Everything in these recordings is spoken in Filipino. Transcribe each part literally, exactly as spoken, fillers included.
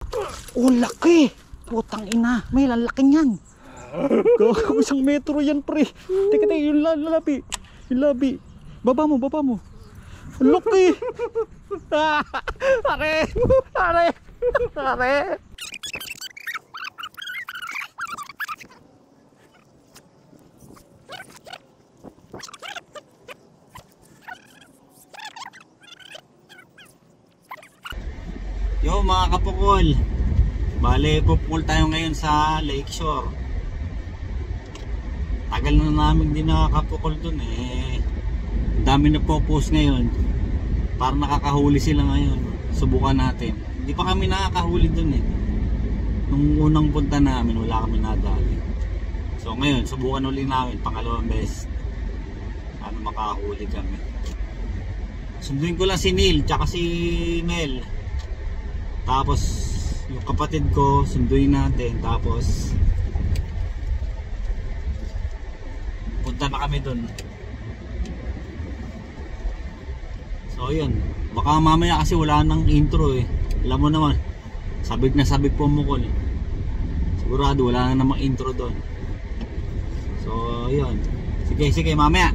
Oh, laki. Putang ina. May lalaki niyan. Gago, isang metro yan, pre. Teka, teka, yung labi. Yung labi. Baba mo, baba mo. Laki. Are. Are. Are. Yo mga kapukol, bale pupukol tayo ngayon sa Lakeshore. Tagal na namin din nakakapukol dun eh. Ang dami na po post ngayon. Parang nakakahuli sila ngayon. Subukan natin. Hindi pa kami nakakahuli dun eh. Nung unang punta namin wala kami nadali. So ngayon subukan ulit namin pangalawang beses. Ano makahuli kami. Sunduin ko lang si Neil tsaka si Mel. Tapos yung kapatid ko sunduin natin. Tapos punta na kami dun. So yun, baka mamaya kasi wala nang intro eh. Alam mo naman, sabik na sabik po mukol. Sigurado wala na namang intro dun. So yun, sige sige mamaya.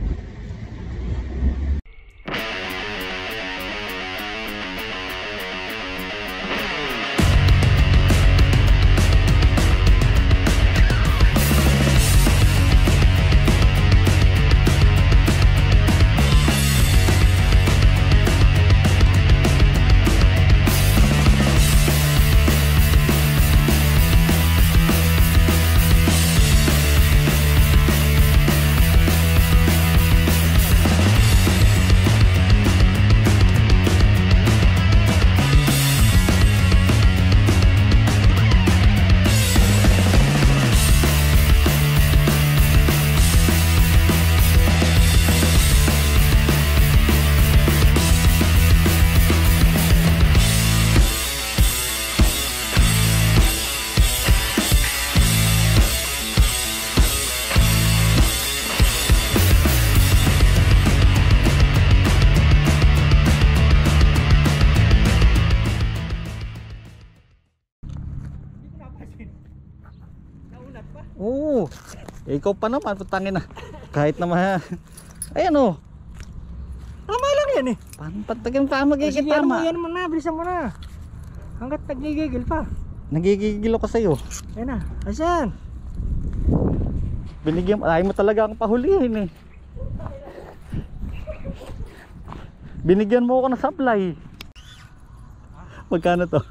Oo. Eh, ikaw pa naman, putangin na. Kahit naman. Ayan oh. Tama lang yan eh. Paano patagal pa magiging Yan mo, tama? yan mo na, bilisan mo na. Hanggat nagigigil pa. Nagigigil ako sa'yo. Yan na, asan? Binigyan mo, ayaw mo talaga akong pahulihin eh. Binigyan mo ako ng supply. Magkano to?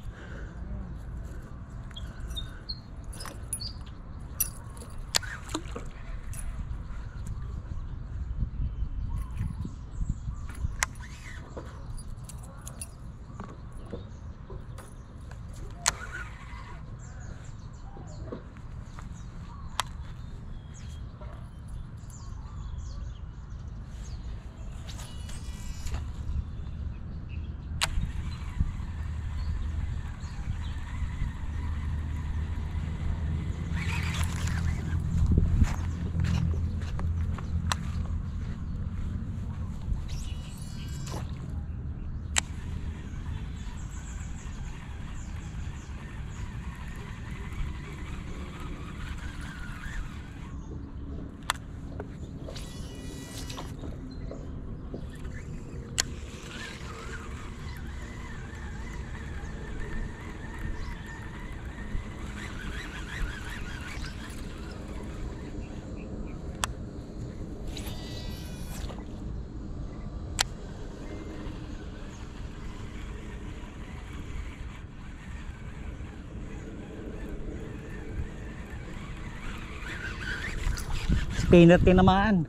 Spinner tinamaan.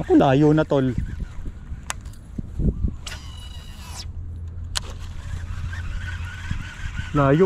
Ako layo na tol. Layo.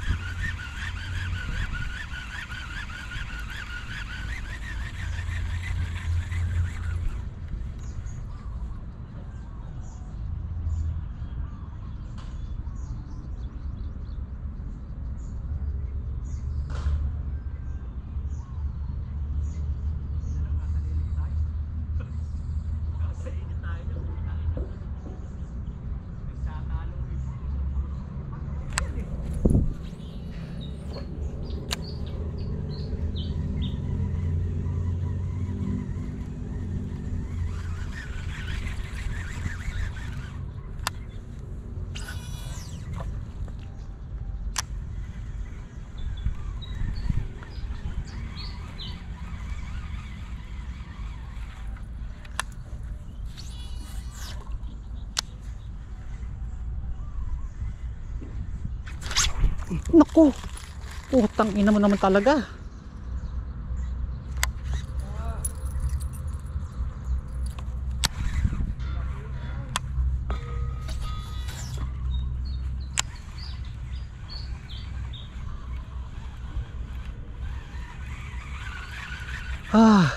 Naku, putang ina mo naman talaga. Ah.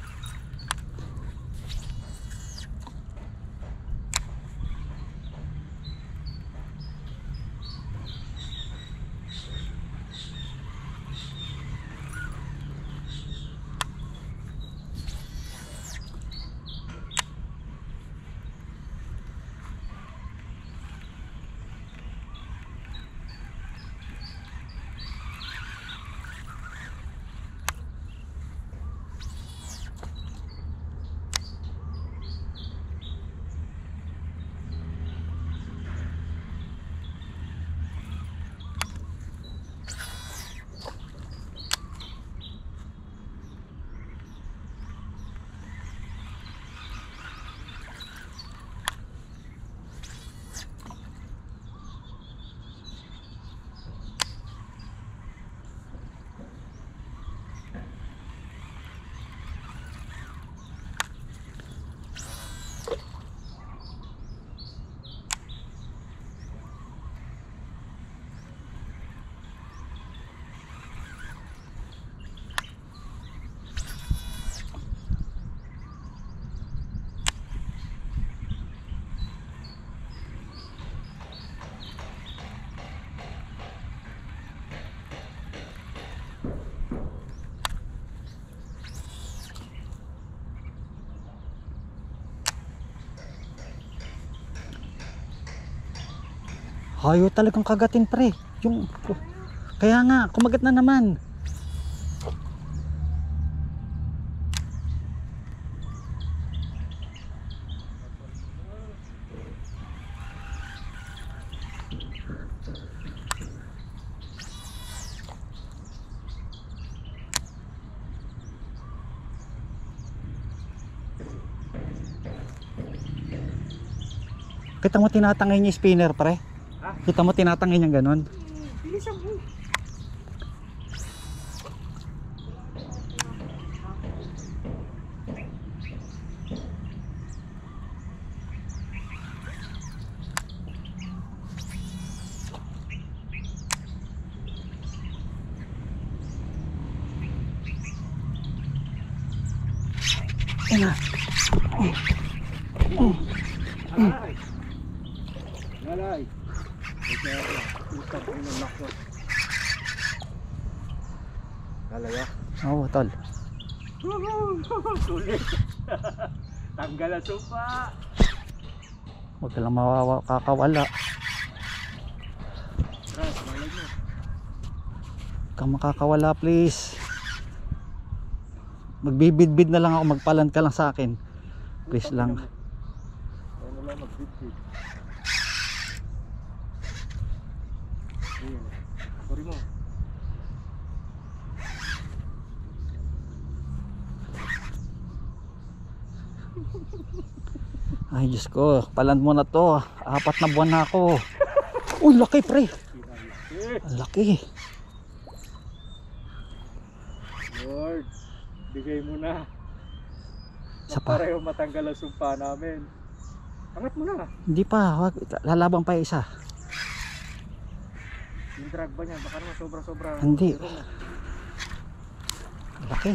Hayo talagang kagatin pre. Yung kaya nga kumagat na naman. Kita mo tinatangay niya spinner pre? Ha? Kita mo tinatangay niya ganon? Bilisan mo. Ayan na. Alay. Alay. Utang ko ng lakot. Alaya. Oo tol. Sulit. Tanggal ang sopa. Huwag ka lang mawawa, kakawala. Ras, malay mo. Huwag kang makakawala please. Magbibidbid na lang ako, magpalan ka lang sa akin. Please lang. Ano lang magbibid. Ayun. Sorry mo. Ay Diyos ko, palan mo na to. Apat na buwan na ako. Uy, laki pre. Ang laki. Lord, bigay mo na. Isa pa. Pareho matanggal ang sumpa namin. Angat mo na. Hindi pa, wag, lalabang pa yung isa. Yung drag ba niya? Baka naman sobra-sobra. Hindi. Laki.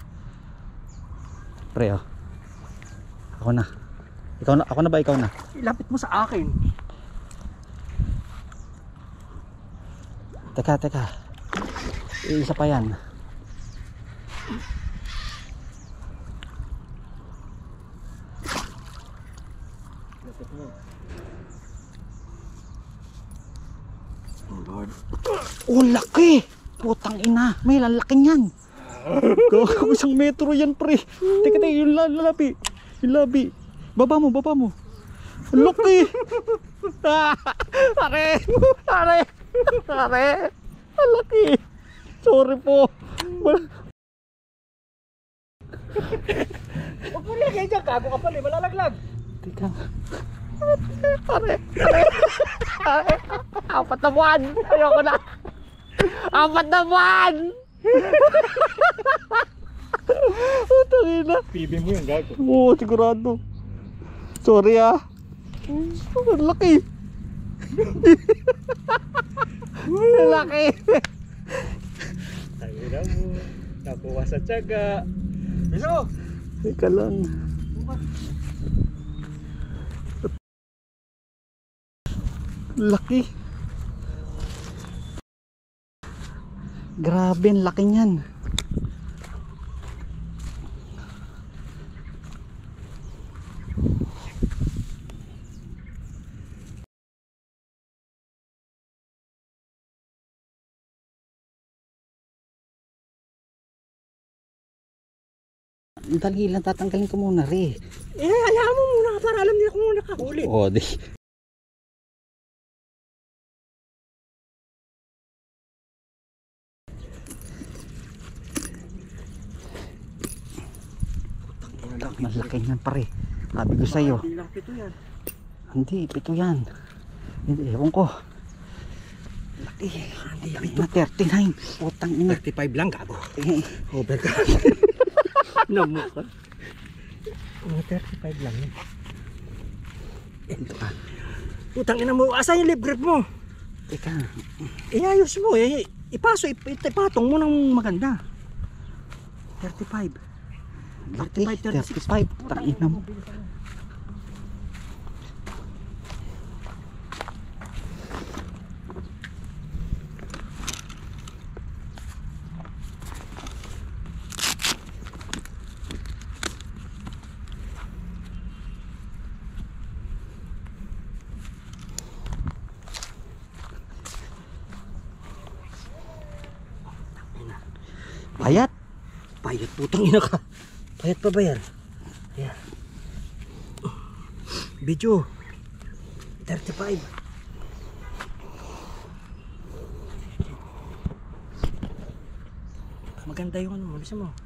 Pre, oh. Ako na. Ikaw na, ako na ba ikaw na? Ilapit mo sa akin. Teka, teka. Isa pa yan. Lapit mo. Oh, laki! Putang ina, may lalaki niyan. Gago, isang metro yan, pre. Teka, teka, yung la- lalabi. Yung labi. Baba mo, baba mo. Ang laki! Are! Are! Are! Ang laki! Sorry po. Wal- Huwag mo lagay dyan. Gago ka pala. Malalaglag. Teka. Are! Are! Are! Apat na buwan! Ayoko na! Apat na buwan! Putang ina. Pibi mo yung gago. Oo, sigurado. Sorry ah. Ang laki. Ang laki. Tangina mo. Nakuha sa tiyaga. Biso! Teka lang. Laki. Grabe, ang laki niyan. Dali lang, tatanggalin ko muna rin. Eh, hayaan mo muna para alam nila kung muna nakahuli. Oo, di. Malaki yan, pare. Sabi ko sa'yo. Hindi lang pito yan. Hindi, pito yan. Hindi, ewan ko. Laki. Hindi, pito. Na thirty-nine. Putang ina. thirty-five lang gago. Eh, Over ka. Namukha. Mga thirty-five lang yun. ito pa. Putang ina mo. Asan yung lip grip mo? Teka. Iayos mo eh. Ipaso, ip ipatong mo ng maganda. thirty-five. Laki. thirty-five. Putang ina mo. Payat. Payat putang ina ka. Payat pa ba yan? Ayan. Video. thirty-five. Maganda yung ano mo. Bisa mo.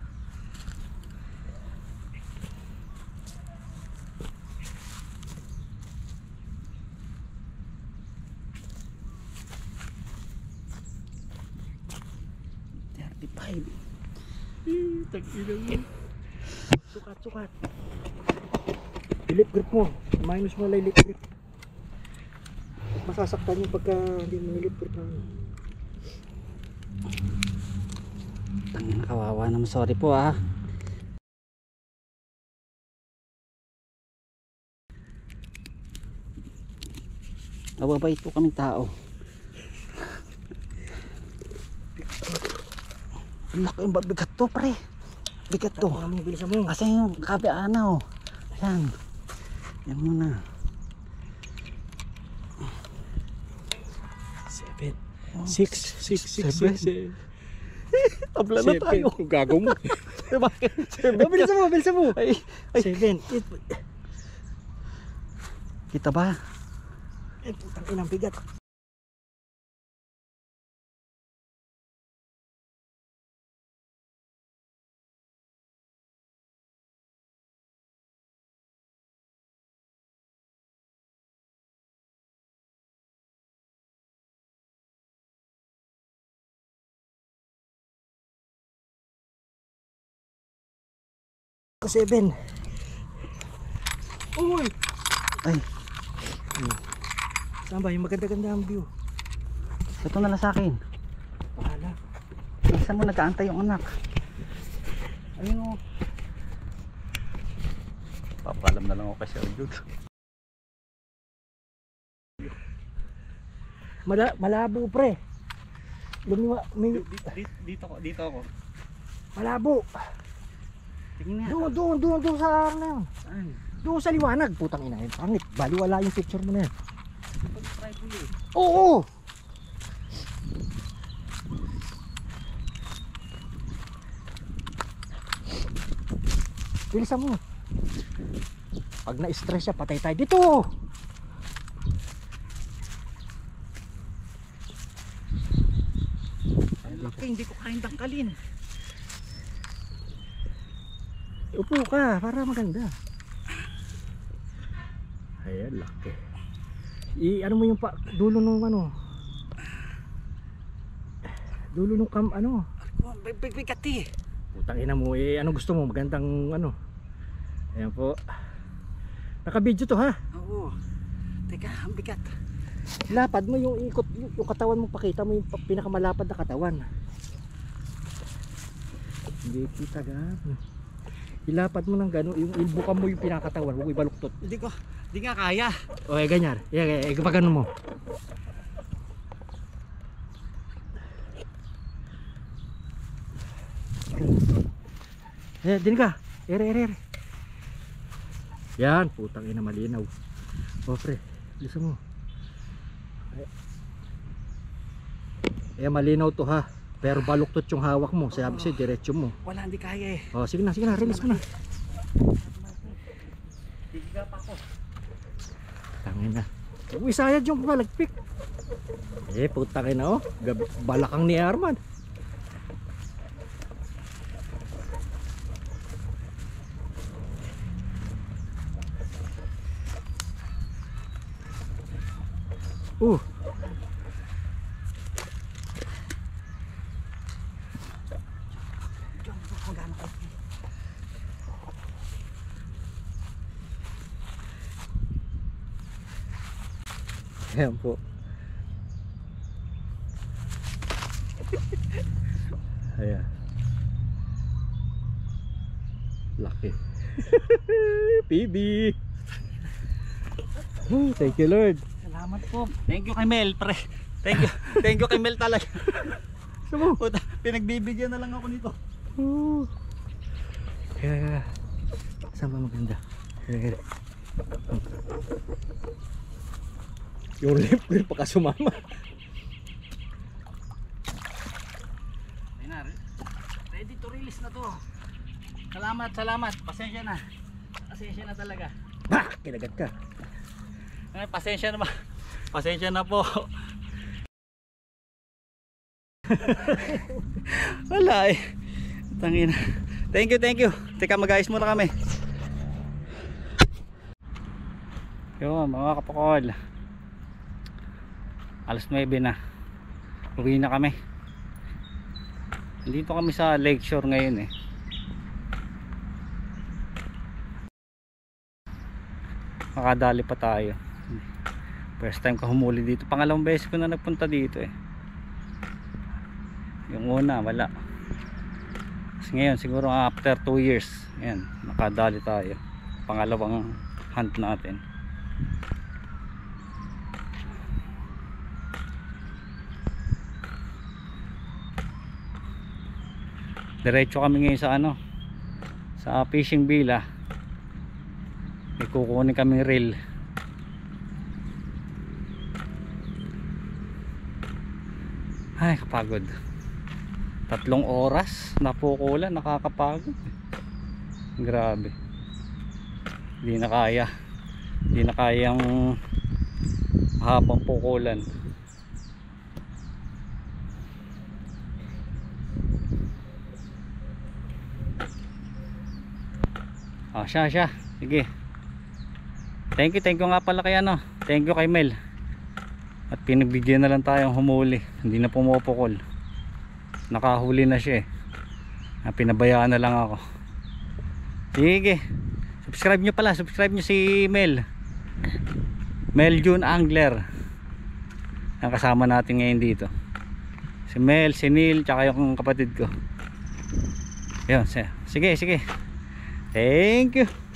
thirty-five. Tag-ina mo. Sukat, sukat. Lip grip mo. Minus mo lang lip grip. Masasaktan yung pagka hindi mo nilip grip na ano. Tangina, kawawa naman. Sorry po ah. Mababait po kaming tao. Ang laki, ang bigat to, pre. Bigat to. Ano mo, bilisan mo. Asan yung kabiana oh. Yan. Yan muna. Seven. Six. Six. Six. Seven. Six. Tabla na tayo. Gago mo. Bakit? Seven. Bilisan mo, bilisan mo. Ay, ay. Seven. Eight. Kita ba? Ay, putang inang bigat. Seven. Uy! Ay, Saan ba? Yung maganda-ganda ang view. ito na lang sa akin. Bahala. Isa mo nag-aantay yung anak. Ayun o. Papakalam na lang ako kasi Jude. Mala malabo pre. Lumiwa, may Dito, dito ako, dito ako. malabo. Tingin nga. Doon, doon, doon, doon sa ano na yun. Saan? Doon sa liwanag. Putang ina yun. Pangit. Baliwala yung picture mo na yan. Pag-try ko yun. Oo! Bilisan mo. Pag na-stress siya, patay tayo. Dito! Ang laki, hindi ko kayang dangkalin. Upo ka, para maganda. Ayan, laki. I, ano mo yung pa, dulo nung ano. Dulo nung kam, ano. Bigat eh. Putang ina mo, eh, ano gusto mo? Magandang, ano. Ayan po. Naka-video to ha. Oo. Teka, ang bigat. Lapad mo yung ikot, yung, yung katawan mo, pakita mo yung pa- pinakamalapad na katawan. Hindi kita gano'n. Ilapad mo ng gano'n, yung ilbukan mo yung pinakatawan, huwag ibaluktot. Hindi ko, hindi nga kaya. O eh ganyan, eh, eh, eh pag mo. Eh, din ka. Ere, ere, ere. Yan, putang ina malinaw. O pre, bilisan mo. Eh, malinaw to ha. Pero baluktot yung hawak mo. Sabi sa'yo, diretso mo. Wala, hindi kaya eh. O, sige na, sige na, release mo na. Higa pa ako. Tangin na. Uy, sayad yung palagpik. Eh, putang ina oh. Gab- Balakang ni Arman. Uh. Ayan po. Ayan. Laki. P B. Oh, thank you Lord. Salamat po. Thank you kay Mel, pre. Thank you. Thank you kay Mel talaga. Sumo. Puta, pinagbibigyan na lang ako nito. Oh. Kaya, saan ba maganda? Kaya, kaya. Yung lip ko pa ka sumama. Ayun na, ready to release na to. Salamat, salamat. Pasensya na. Pasensya na talaga. Bah! Kinagat ka. Ay, pasensya na ba? Pasensya na po. Wala eh. Tangina. Thank you, thank you. Teka, mag-ayos muna kami. Yun, mga kapakol. alas nuwebe na. Uwi na kami. Dito kami sa Lakeshore ngayon eh. Makadali pa tayo. First time ko humuli dito. Pangalawang beses ko na nagpunta dito eh. Yung una wala. Kasi ngayon siguro after two years ayan, nakadali tayo. Pangalawang hunt natin. Diretso kami ngayon sa ano, sa fishing villa. May kukunin kaming reel. Ay, kapagod. Tatlong oras napukulan, nakakapagod. Grabe. Hindi na kaya. Hindi na kayang habang pukulan. Ah, siya, siya. Sige. Thank you, thank you nga pala kay ano. Thank you kay Mel. At pinagbigyan na lang tayong humuli. Hindi na pumupukol. Nakahuli na siya eh. Ah, pinabayaan na lang ako. Sige. Subscribe nyo pala, subscribe nyo si Mel. Mel June Angler. Ang kasama natin ngayon dito. Si Mel, si Neil, tsaka yung kapatid ko. Ayun, sige, sige. Thank you.